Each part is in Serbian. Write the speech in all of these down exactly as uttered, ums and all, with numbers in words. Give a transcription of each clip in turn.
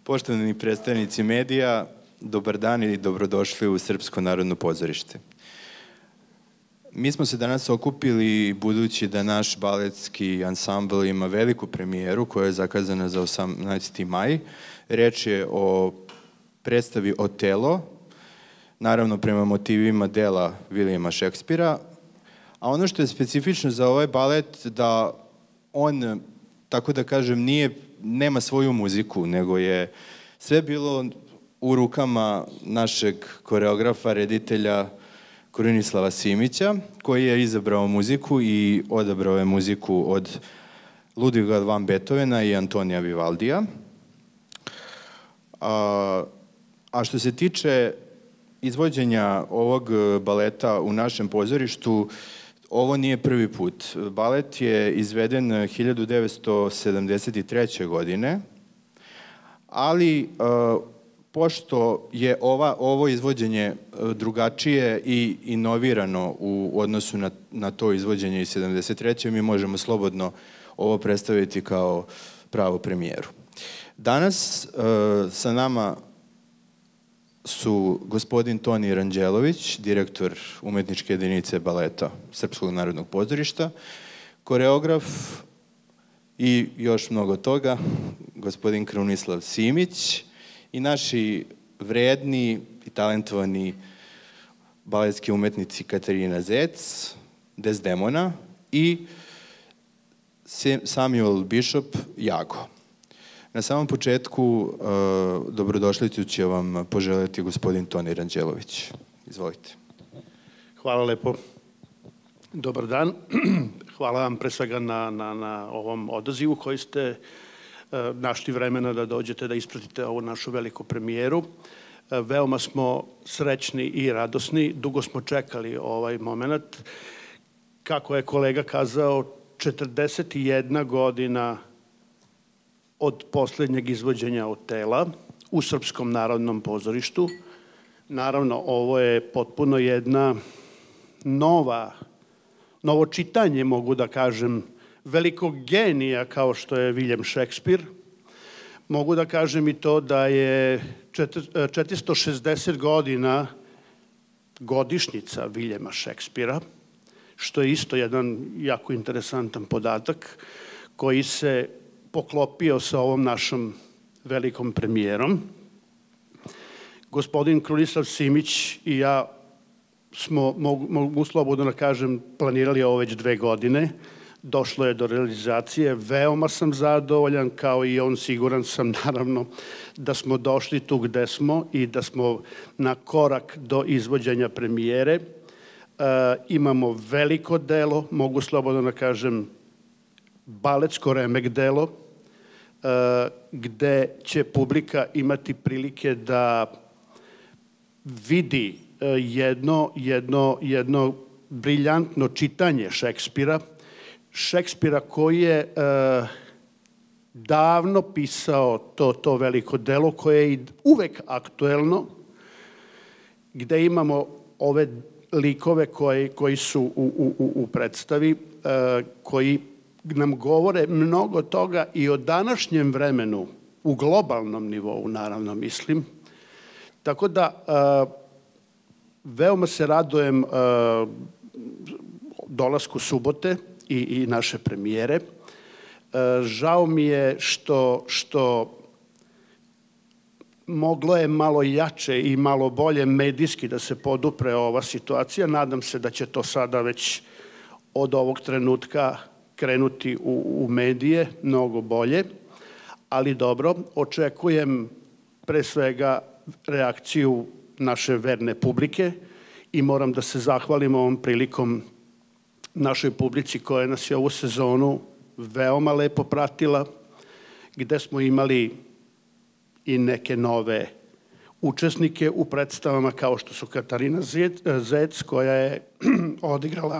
Poštovani predstavnici medija, dobar dan i dobrodošli u Srpsko narodno pozorište. Mi smo se danas okupili budući da naš baletski ansambl ima veliku premijeru koja je zakazana za osamnaesti maj. Reč je o predstavi Otelo, naravno prema motivima dela Vilijama Šekspira, a ono što je specifično za ovaj balet da on, tako da kažem, nije, nema svoju muziku, nego je sve bilo u rukama našeg koreografa, reditelja Krunoslava Simića, koji je izabrao muziku i odabrao je muziku od Ludviga van Beethovena i Antonija Vivaldija. A, a što se tiče izvođenja ovog baleta u našem pozorištu, ovo nije prvi put. Balet je izveden hiljadu devetsto sedamdeset treće. godine, ali a, pošto je ova, ovo izvođenje drugačije i inovirano u odnosu na, na to izvođenje iz sedamdeset treće. mi možemo slobodno ovo predstaviti kao pravu premijeru. Danas uh, sa nama su gospodin Toni Ranđelović, direktor umetničke jedinice baleta Srpskog narodnog pozorišta, koreograf i još mnogo toga, gospodin Krunoslav Simić, i naši vredni i talentovani baletski umetnici Katarina Zec, Desdemona i Samuel Bishop Jago. Na samom početku uh, dobrodošlicu će vam poželjeti gospodin Toni Ranđelović. Izvolite. Hvala lepo. Dobar dan. Hvala vam pre svega na, na, na ovom odazivu koji ste našli vremena da dođete da ispratite ovu našu veliku premijeru. Veoma smo srećni i radosni. Dugo smo čekali ovaj moment. Kako je kolega kazao, četrdeset jedna godina od poslednjeg izvođenja Otela u Srpskom narodnom pozorištu. Naravno, ovo je potpuno jedna nova, novo čitanje, mogu da kažem, velikog genija kao što je William Shakespeare. Mogu da kažem i to da je četiristo šezdeset godina godišnjica Williama Shakespearea, što je isto jedan jako interesantan podatak koji se poklopio sa ovom našom velikom premijerom. Gospodin Krunoslav Simić i ja smo, mogu, mogu slobodno da kažem, planirali ovo već dve godine. Došlo je do realizacije, veoma sam zadovoljan, kao i on, siguran sam naravno da smo došli tu gde smo i da smo na korak do izvođenja premijere. E, imamo veliko delo, mogu slobodno da kažem, baletsko remek delo, e, gde će publika imati prilike da vidi jedno, jedno, jedno briljantno čitanje Šekspira, Šekspira koji je e, davno pisao to, to veliko delo koje je i uvek aktuelno, gde imamo ove likove koji, koji su u, u, u predstavi, e, koji nam govore mnogo toga i o današnjem vremenu, u globalnom nivou, naravno mislim. Tako da e, veoma se radujem e, dolasku subote i, i naše premijere. E, žao mi je što, što moglo je malo jače i malo bolje medijski da se podupre ova situacija. Nadam se da će to sada već od ovog trenutka krenuti u, u medije mnogo bolje, ali dobro, očekujem pre svega reakciju naše verne publike i moram da se zahvalim ovom prilikom našoj publici koja nas je ovu sezonu veoma lepo pratila, gde smo imali i neke nove učesnike u predstavama kao što su Katarina Zec, koja je odigrala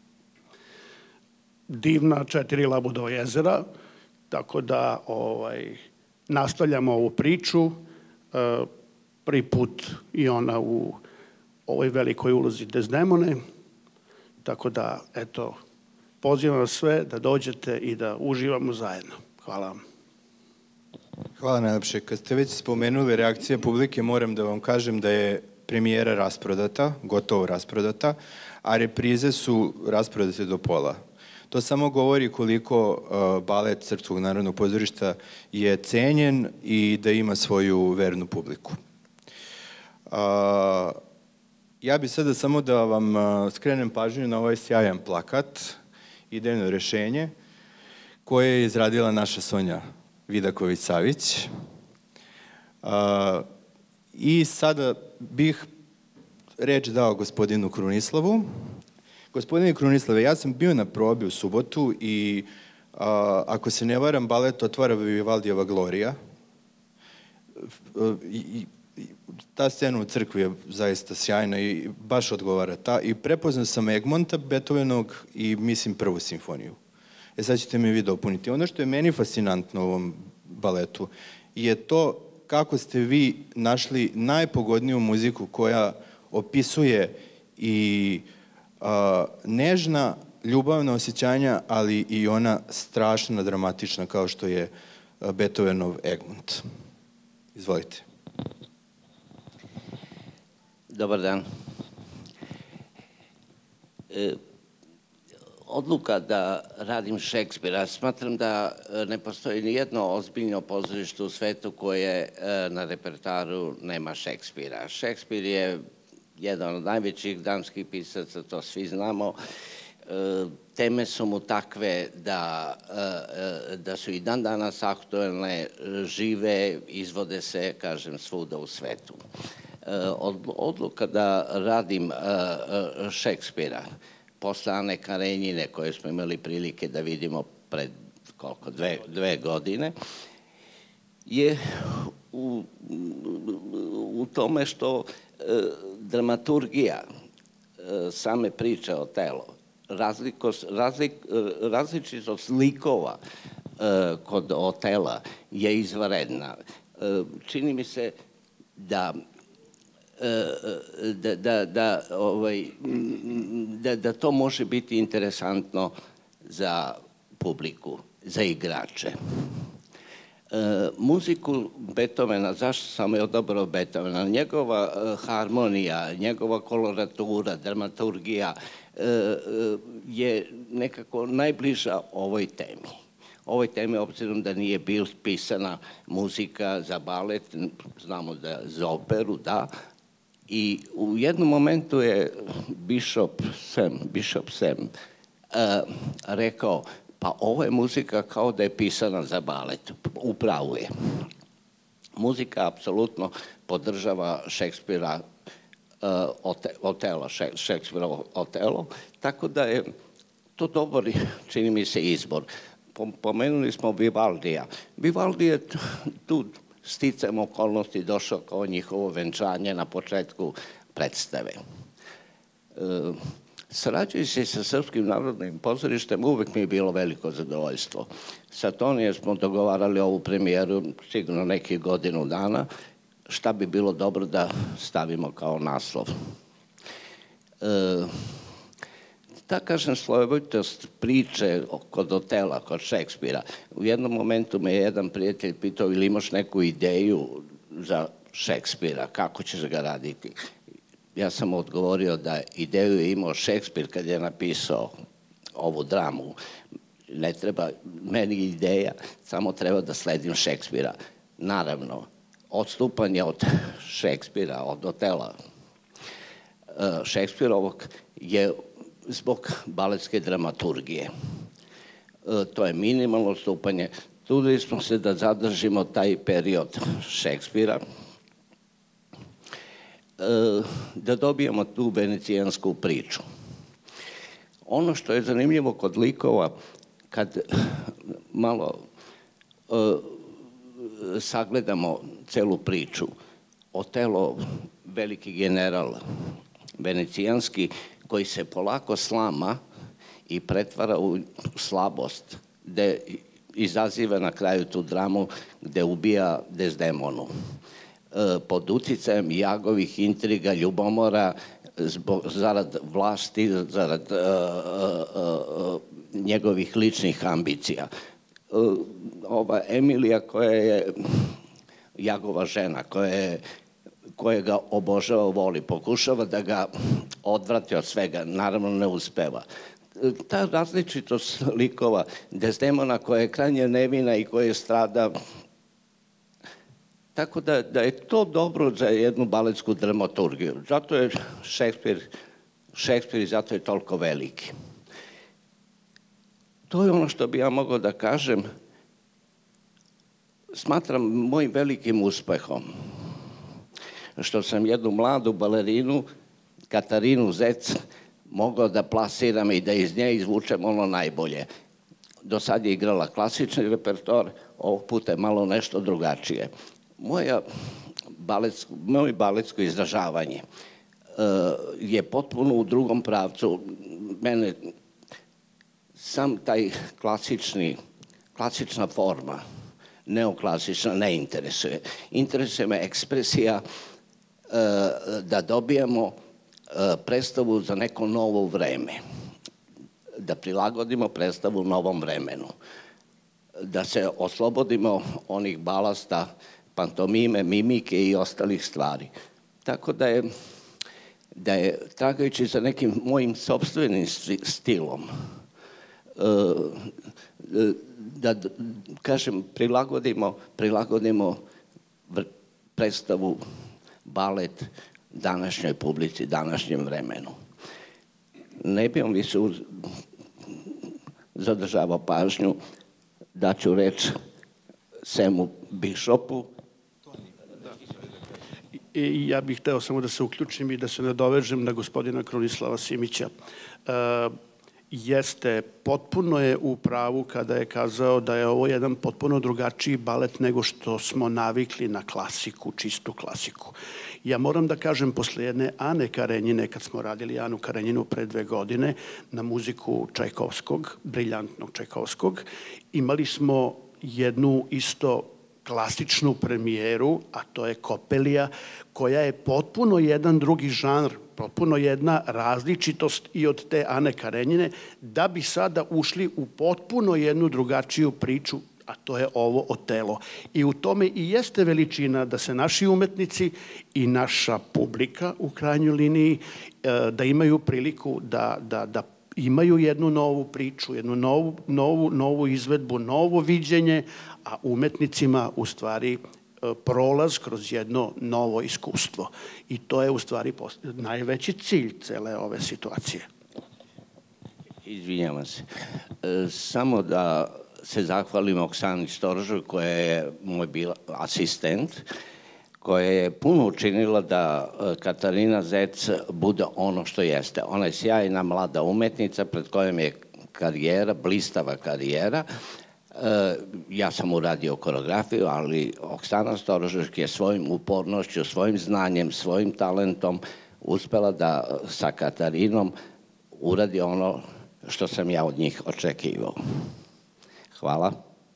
divna Četiri labudova jezera, tako da ovaj, nastavljamo ovu priču. Prvi put i ona u ovoj velikoj ulozi Desdemone, tako da, eto, pozivam vas sve da dođete i da uživamo zajedno. Hvala vam. Hvala najlepše. Kad ste već spomenuli reakcije publike, moram da vam kažem da je premijera rasprodata, gotovo rasprodata, a reprize su rasprodate do pola. To samo govori koliko uh, balet Srpskog narodnog pozorišta je cenjen i da ima svoju vernu publiku. Uh, ja bih sada samo da vam uh, skrenem pažnju na ovaj sjajan plakat, idejno rešenje, koje je izradila naša Sonja Vidaković-Savić. Uh, I sada bih reč dao gospodinu Krunislavu. Gospodine Krunislave, ja sam bio na probi u subotu i a, ako se ne varam, balet otvara Vivaldijeva Glorija. I, i, ta scena u crkvi je zaista sjajna i baš odgovara. Ta, I prepoznao sam Egmonta Beethovenog i mislim prvu simfoniju. E sad ćete mi vi dopuniti. Ono što je meni fascinantno u ovom baletu je to kako ste vi našli najpogodniju muziku koja opisuje i a, nežna, ljubavna osjećanja, ali i ona strašna, dramatična kao što je Beethovenov Egmont. Izvolite. Dobar dan. E, odluka da radim Šekspira, smatram da ne postoji ni jedno ozbiljno pozorište u svetu koje na repertoaru nema Šekspira. Šekspir je jedan od najvećih damskih pisaca, to svi znamo. Teme su mu takve da, da su i dan danas aktuelne, žive, izvode se, kažem, svuda u svetu. Odluka da radim Šekspira posle Ane Karenjine, koje smo imali prilike da vidimo pred koliko, dve, dve godine, je u, u tome što e, dramaturgija e, same priče Otelo, razliko, razlik, različitost likova e, kod Otela je izvanredna. E, čini mi se da Da, da, da, ovaj, da, da to može biti interesantno za publiku, za igrače. E, muziku Beethovena, zašto sam je odabrao Beethovena? Njegova e, harmonija, njegova koloratura, dramaturgija e, e, je nekako najbliža ovoj temi. Ovoj temi, obzirom da nije bil pisana muzika za balet, znamo da za operu, da. I u jednom momentu je Bishop Sam, Bishop Sam uh, rekao, pa ovo je muzika kao da je pisana za balet. Upravo je. Muzika apsolutno podržava Šekspira uh, Otelo, Šekspirovo Otelo, tako da je to dobar, čini mi se, izbor. Pomenuli smo Vivaldija. Vivaldi je tu sticajem okolnosti došao kao njihovo venčanje na početku predstave. E, sarađujući sa Srpskim narodnim pozorištem, uvek mi je bilo veliko zadovoljstvo. Sa Tonijem smo dogovarali ovu premijeru sigurno nekih godinu dana, šta bi bilo dobro da stavimo kao naslov. E, Da kažem, slojevitost priče kod Otela, kod Šekspira. U jednom momentu me je jedan prijatelj pitao ili imaš neku ideju za Šekspira, kako ćeš ga raditi? Ja sam odgovorio da ideju je imao Šekspir kad je napisao ovu dramu. Ne treba meni ideja, samo treba da sledim Šekspira. Naravno, odstupanje od Šekspira, od Otela Šekspirovog je zbog baletske dramaturgije. E, to je minimalno odstupanje. Trudili smo se da zadržimo taj period Šekspira, e, da dobijemo tu venecijansku priču. Ono što je zanimljivo kod likova, kad malo e, sagledamo celu priču, Otelo, veliki general venecijanski, koji se polako slama i pretvara u slabost, gde izaziva na kraju tu dramu gde ubija Dezdemonu. E, pod uticajem Jagovih intriga, ljubomora, zbog, zarad vlasti, zarad e, e, e, njegovih ličnih ambicija. E, ova Emilija koja je Jagova žena koja ga obožava, voli, pokušava da ga odvrati od svega, naravno ne uspeva. Ta različitost likova, Desdemona koja je krajnje nevina i koja strada, tako da je to dobro za jednu baletsku dramaturgiju. Zato je Šekspir, Šekspir i zato je toliko veliki. To je ono što bi ja mogao da kažem. Smatram mojim velikim uspehom što sam jednu mladu balerinu, Katarinu Zec, mogao da plasiram i da iz nje izvučem ono najbolje. Do sad je igrala klasični repertoar, ovog puta je malo nešto drugačije. Moje baletsko izražavanje je potpuno u drugom pravcu. Mene sam taj klasični, klasična forma, neoklasična, ne interesuje. Interesuje me ekspresija da dobijemo predstavu za neko novo vreme, da prilagodimo predstavu novom vremenu, da se oslobodimo onih balasta, pantomime, mimike i ostalih stvari. Tako da je, da je tragajući za nekim mojim sopstvenim stilom, da, kažem, prilagodimo, prilagodimo predstavu, balet današnjoj publici, današnjem vremenu. Ne bi on više zadržavao pažnju, daću reč Semu Bišopu. I ja bih hteo samo da se uključim i da se nadovežem na gospodina Krunislava Simića. Jeste, potpuno je u pravu kada je kazao da je ovo jedan potpuno drugačiji balet nego što smo navikli na klasiku, čistu klasiku. Ja moram da kažem, posle jedne Ane Karenjine, kad smo radili Anu Karenjinu pre dve godine na muziku Čajkovskog, briljantnog Čajkovskog, imali smo jednu isto klasičnu premijeru, a to je Kopelija, koja je potpuno jedan drugi žanr, potpuno jedna različitost i od te Ane Karenjine, da bi sada ušli u potpuno jednu drugačiju priču, a to je ovo Otelo. I u tome i jeste veličina da se naši umetnici i naša publika u krajnjoj liniji da imaju priliku da, da, da imaju jednu novu priču, jednu novu, novu, novu izvedbu, novo viđenje, a umetnicima u stvari prolaz kroz jedno novo iskustvo. I to je u stvari najveći cilj cele ove situacije. Izvinjavam se. Samo da se zahvalim Oksani Storžu, koja je moj bila asistent, koja je puno učinila da Katarina Zec bude ono što jeste. Ona je sjajna mlada umetnica pred kojom je karijera, blistava karijera. Ja sam uradio koreografiju, ali Oksana Storžuški je svojim upornošću, svojim znanjem, svojim talentom uspela da sa Katarinom uradi ono što sam ja od njih očekivao. Hvala.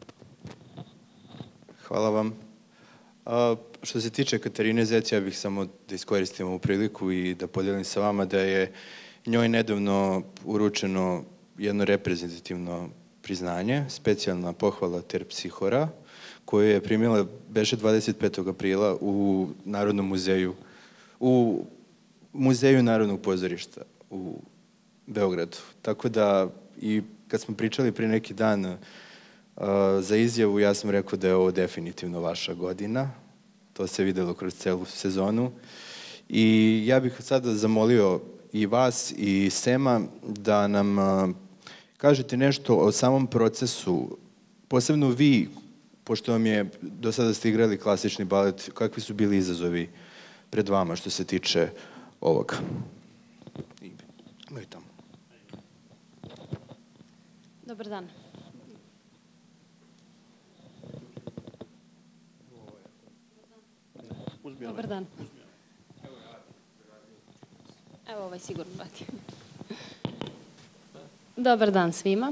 Hvala vam. Što se tiče Katarine Zec, ja bih samo da iskoristim ovu priliku i da podelim sa vama da je njoj nedavno uručeno jedno reprezentativno priznanje, specijalna pohvala Terpsihora, koju je primila beše dvadeset petog aprila u Narodnom muzeju, u Muzeju Narodnog pozorišta u Beogradu. Tako da, i kad smo pričali pre neki dan za izjavu, ja sam rekao da je ovo definitivno vaša godina. To se videlo kroz celu sezonu. I ja bih sada zamolio i vas i Sema da nam kažete nešto o samom procesu, posebno vi, pošto vam je, do sada ste igrali klasični balet, kakvi su bili izazovi pred vama što se tiče ovoga? Dobar dan. Dobar dan. Evo ovaj sigurno radi. Dobar dan svima.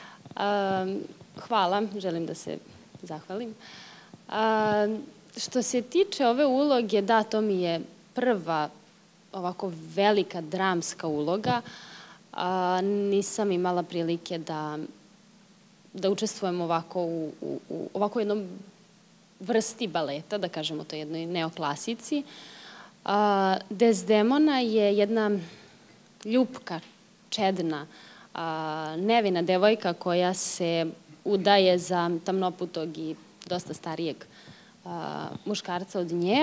Hvala, želim da se zahvalim. Što se tiče ove uloge, da, to mi je prva ovako velika dramska uloga. Nisam imala prilike da da učestvujem ovako u ovako jednom vrsti baleta, da kažemo to jednoj neoklasici. Desdemona je jedna ljupka, čedna, nevina devojka koja se udaje za tamnoputog i dosta starijeg muškarca od nje.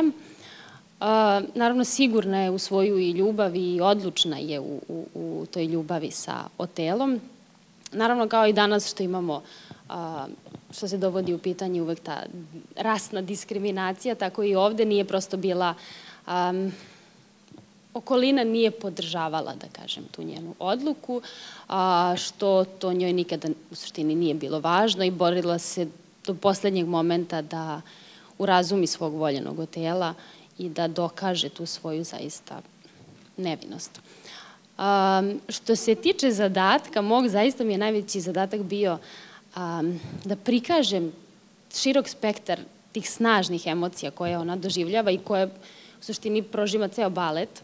Naravno, sigurna je u svoju i ljubav i odlučna je u, u, u toj ljubavi sa Otelom. Naravno, kao i danas što imamo, što se dovodi u pitanje uvek ta rasna diskriminacija, tako i ovde nije prosto bila, um, okolina nije podržavala, da kažem, tu njenu odluku, a, što to njoj nikada u suštini nije bilo važno i borila se do poslednjeg momenta da urazumi svog voljenog Otela i da dokaže tu svoju zaista nevinost. Um, što se tiče zadatka, mog zaista mi je najveći zadatak bio um, da prikažem širok spektar tih snažnih emocija koje ona doživljava i koje u suštini proživa ceo balet.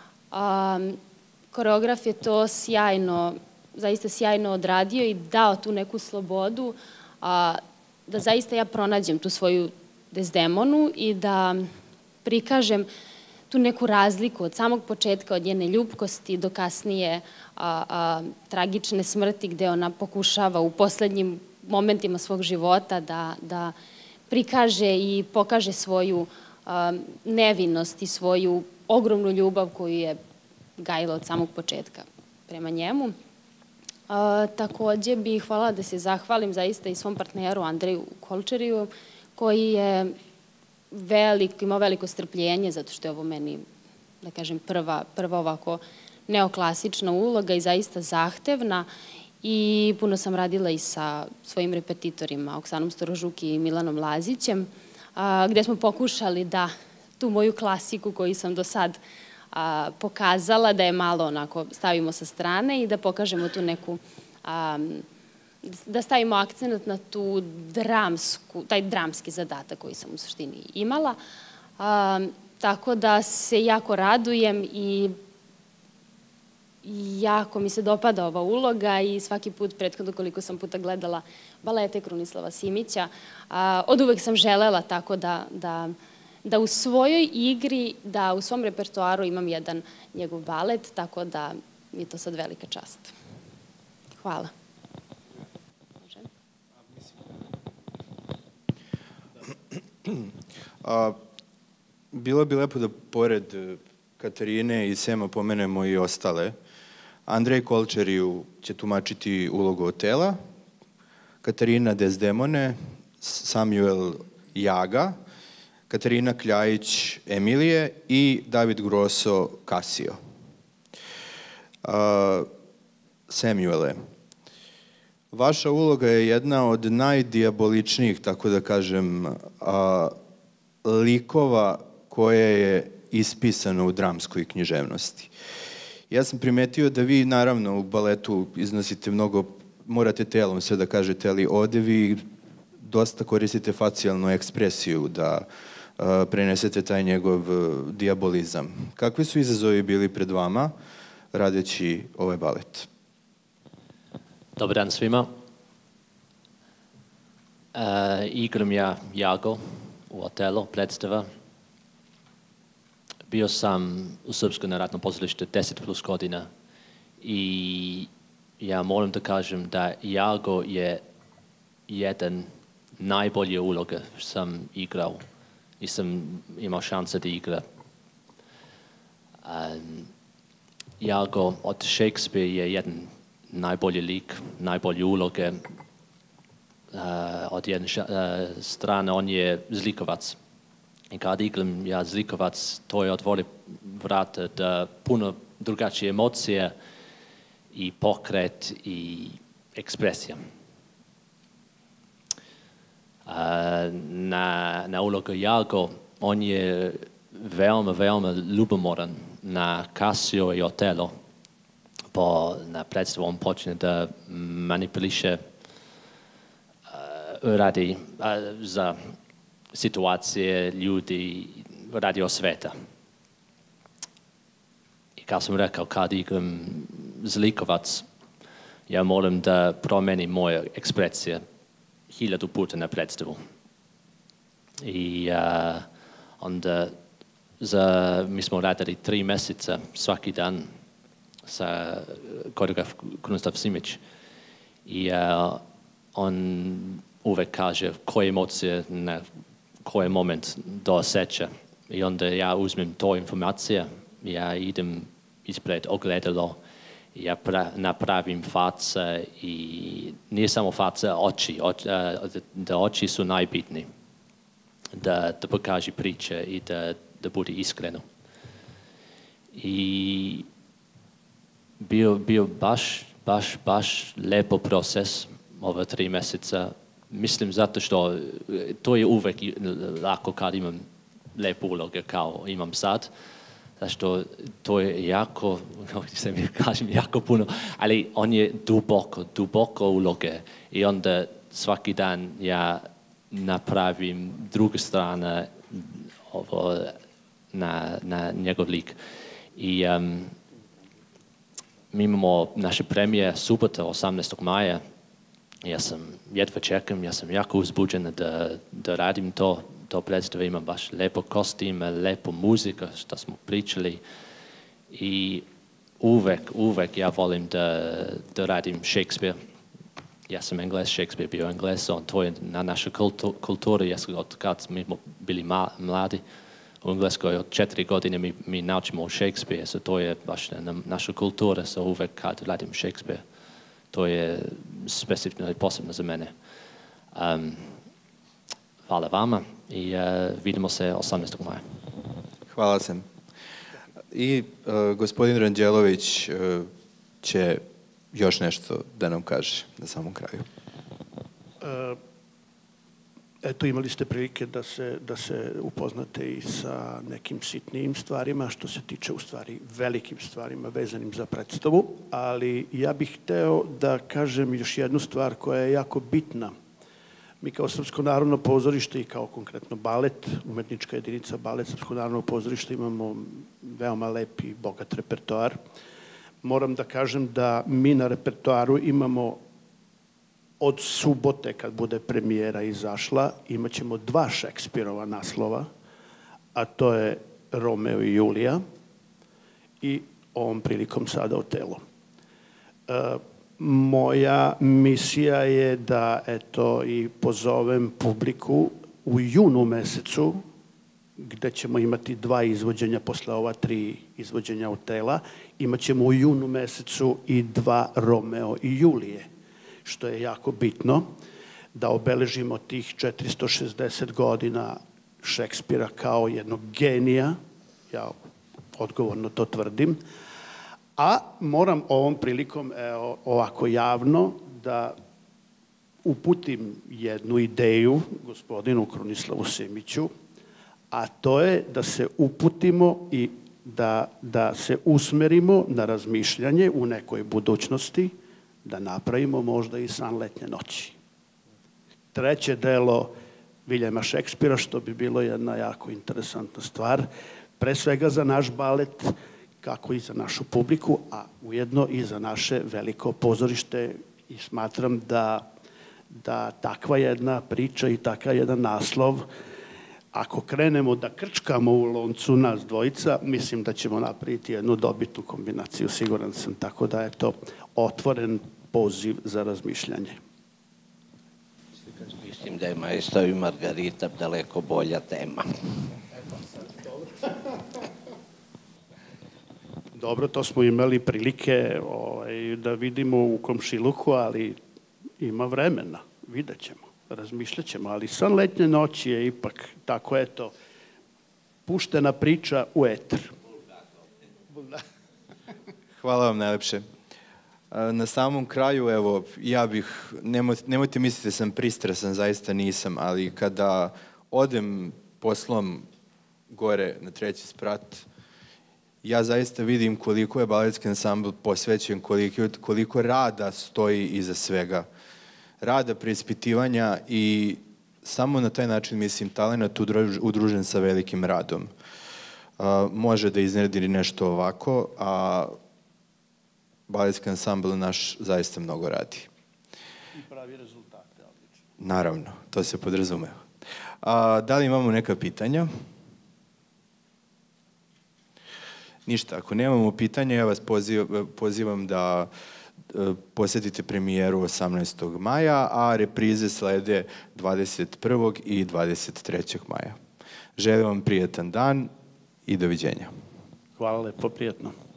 Um, koreograf je to sjajno, zaista sjajno odradio i dao tu neku slobodu a, da zaista ja pronađem tu svoju Desdemonu i da prikažem tu neku razliku od samog početka, od njene ljubkosti do kasnije a, a, tragične smrti gde ona pokušava u poslednjim momentima svog života da, da prikaže i pokaže svoju a, nevinost i svoju ogromnu ljubav koju je gajila od samog početka prema njemu. A, takođe bih hvala da se zahvalim zaista i svom partneru Andreju Kolčeriju koji je veliko, imao veliko strpljenje zato što je ovo meni, da kažem, prva, prva ovako neoklasična uloga i zaista zahtevna i puno sam radila i sa svojim repetitorima Oksanom Storožuki i Milanom Lazićem a, gde smo pokušali da tu moju klasiku koju sam do sad a, pokazala, da je malo onako stavimo sa strane i da pokažemo tu neku, a, da stavimo akcenat na tu dramsku, taj dramski zadatak koji sam u suštini imala. A, tako da se jako radujem i jako mi se dopada ova uloga i svaki put prethodno koliko sam puta gledala balete Krunislava Simića, a, od uvek sam želela tako da, da da u svojoj igri, da u svom repertoaru imam jedan njegov balet, tako da mi je to sad velika čast. Hvala. A, bilo bi lepo da pored Katarine i Sema pomenemo i ostale. Andrej Kolčeriju će tumačiti ulogu Otela, Katarina Desdemone, Samuel Jaga, Katarina Kljajić Emilije i David Grosso Casio. Uh, Samuele, vaša uloga je jedna od najdijaboličnijih, tako da kažem, uh, likova koje je ispisano u dramskoj književnosti. Ja sam primetio da vi, naravno, u baletu iznosite mnogo, morate telom sve da kažete, ali ovde vi dosta koristite facijalnu ekspresiju da uh, prenesete taj njegov uh, dijabolizam. Kakvi su izazovi bili pred vama radeći ovaj balet? Dobar dan svima. Uh, igram ja Jago u Otelo, predstava. Bio sam u Srpskoj narodnom pozorištu deset plus godina i ja moram da kažem da Jago je jedan najbolje uloga što sam igrao i sam imao šanse da igra. Um, Jago od Shakespeare je jedan najbolji lik, najbolje uloge. Uh, od jedne uh, strane on je zlikovac. I kad igram ja zlikovac, to je otvori vrata da puno drugačije emocije i pokret i ekspresija. Uh, na, na ulogu Jago, on je veoma, veoma ljubomoran na Casio i Otelo. Po, na predstavu on počne da manipuliše uh, radi uh, za situacije ljudi radio sveta. I kao sam rekao, kad igram zlikovac, ja moram da promenim moje ekspresije hiljadu puta na predstavu. I uh, onda za, mi smo radili tri mjeseca svaki dan sa koreograf Krunoslav Simić. I uh, on uvek kaže koje emocije na koji moment doseća. I onda ja uzmem to informacije, ja idem ispred ogledalo, ja pra, napravim face i nije samo face, oči, oči da oči su najbitniji. Da, da pokaže priče i da, da bude iskreno. I bio, bio baš, baš, baš lepo proces ova tri mjeseca. Mislim zato što to je uvek lako kad imam lepe uloge kao imam sad. Zato što to je jako, se mi kažem, jako puno, ali on je duboko, duboko uloge. I onda svaki dan ja napravim druge strane ovo, na, na njegov lik. I um, mi imamo naše premije subota, osamnaestog maja. Ja sam jedva čekam, ja sam jako uzbuđena da, da radim to. To predstave ima baš lepo kostime, lepo muzika što smo pričali. I uvek, uvek ja volim da, da radim Shakespeare. Ja sam Engles, Shakespeare bio Engles, on to je na našoj kultu, kulturi, ja sam od kad mi smo bili ma, mladi u Engleskoj, od četiri godine mi, mi naučimo Shakespeare, so to je baš na naša kultura, so uvek kad radim Shakespeare. To je specifično i posebno za mene. Um, hvala vama i uh, vidimo se osamnaestog maja. Hvala sam. I uh, gospodin Ranđelović uh, će još nešto da nam kaže na samom kraju. Uh, eto, imali ste prilike da se, da se upoznate i sa nekim sitnijim stvarima, što se tiče u stvari velikim stvarima vezanim za predstavu, ali ja bih hteo da kažem još jednu stvar koja je jako bitna. Mi kao Srpsko narodno pozorište i kao konkretno balet, umetnička jedinica balet Srpsko narodno pozorište, imamo veoma lep i bogat repertoar. Moram da kažem da mi na repertoaru imamo od subote, kad bude premijera izašla, imat ćemo dva Šekspirova naslova, a to je Romeo i Julija i ovom prilikom sada Otelo. E, moja misija je da, eto, i pozovem publiku u junu mesecu, gde ćemo imati dva izvođenja posle ova tri izvođenja Otela, imat ćemo u junu mesecu i dva Romeo i Julije, što je jako bitno, da obeležimo tih četiristo šezdeset godina Šekspira kao jednog genija, ja odgovorno to tvrdim, a moram ovom prilikom, evo, ovako javno, da uputim jednu ideju gospodinu Krunislavu Simiću, a to je da se uputimo i da, da se usmerimo na razmišljanje u nekoj budućnosti, da napravimo možda i San letnje noći. Treće delo Viljema Šekspira, što bi bilo jedna jako interesantna stvar, pre svega za naš balet, kako i za našu publiku, a ujedno i za naše veliko pozorište, i smatram da, da takva jedna priča i takav jedan naslov, ako krenemo da krčkamo u loncu nas dvojica, mislim da ćemo napraviti jednu dobitnu kombinaciju, siguran sam, tako da je to otvoren poziv za razmišljanje. Mislim da je Maestro i Margarita daleko bolja tema. Dobro, to smo imali prilike ovaj, da vidimo u komšiluku, ali ima vremena, vidjet ćemo, razmišljat ćemo, ali San letnje noći je ipak tako, eto, puštena priča u eter. Hvala vam najlepše. Na samom kraju, evo, ja bih, nemojte, nemojte misliti da sam pristrasan, zaista nisam, ali kada odem poslom gore na treći sprat, ja zaista vidim koliko je baletski ansambl posvećen, koliko, koliko rada stoji iza svega. Rada, preispitivanja i samo na taj način, mislim, talenat udružen sa velikim radom. Uh, može da iznedi nešto ovako, a baletski ansambl naš zaista mnogo radi. I pravi rezultate, odlično. Naravno, to se podrazumeva. A, da li imamo neka pitanja? Ništa, ako nemamo pitanja, ja vas poziv, pozivam da e, posetite premijeru osamnaestog maja, a reprize slede dvadeset prvog i dvadeset trećeg maja. Želim vam prijatan dan i doviđenja. Hvala lepo, prijatno.